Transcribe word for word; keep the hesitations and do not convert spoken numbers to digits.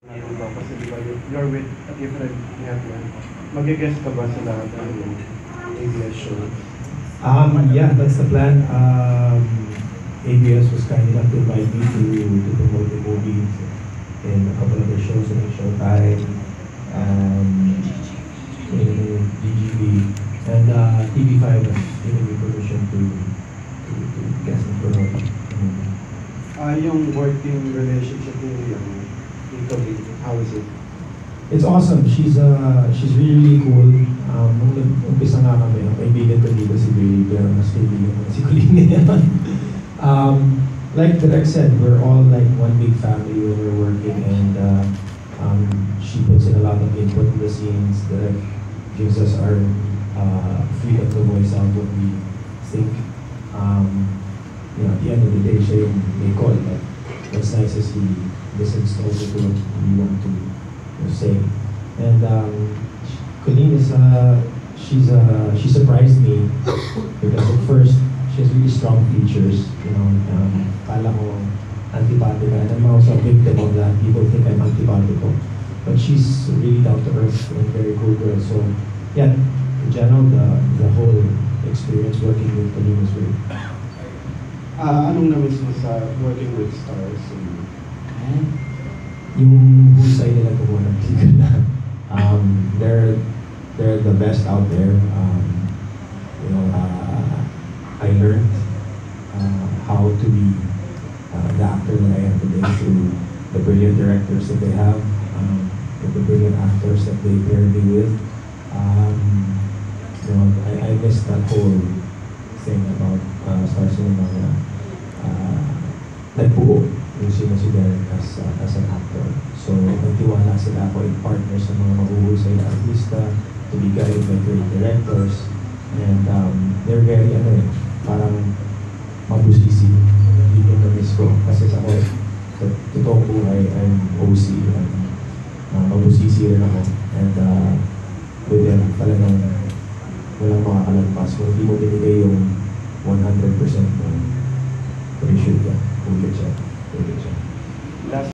Ano ba? Kasi di ba you're with a different network. Mag-guest ka ba sa lahat ng A B S show? Um, yeah, that's the plan. Um, A B S was kind enough to invite me to, to promote the movies in a couple of the shows in Showtime, um, in G G V, and uh, T V five has given me permission to, to, to guest and promote the movie. Ah, yung working relationship ni yung Ito, how is it? It's awesome. She's uh she's really, really cool. Um, nung nag-umpisa nga kami, ang kaibigan ko dito si Billy, pero mas kaibigan ko si Colleen. um, like Direk said, we're all like one big family when we're working, and uh, um, she puts in a lot of input in the scenes. Direk gives us our uh, freedom to voice out what we think. Um, you know, at the end of the day, siya yung may call, but what's nice is he listens also to what we want to you know, say. And um, Colleen is, uh, she's, uh, she surprised me because at first, she has really strong features, you know, um, kala ko antipatical, and I'm also a victim of that. People think I'm antipatical. But she's really down to earth and very cool girl. So, yeah, in general, the, the whole experience working with Colleen was great. Ah, anong na-miss mo sa working with stars? Yung husay nila kumuha ng pelikula. Um, they're they're the best out there. Um, you know, uh, I learned uh, how to be uh, the actor that I am today through the brilliant directors that they have, um, with the brilliant actors that they pair me with. Um, you know, I, I miss that whole thing about uh, Star Cinema na uh, nagbuo yung sino si Derek as, uh, as an actor. So, nagtiwala sila ako in partner sa mga mahuhusay na artista, to be guided by great directors, and um, they're very, ano eh, parang mabusisi. Yun yung na-miss ko. Kasi sa ako, sa totoong buhay, I'm O C. And, uh, mabusisi rin ako. And uh, with them, talagang walang makakalagpas. Kung hindi mo binigay yung one hundred percent mo, appreciate ka. Ulit siya. Ulit siya. Last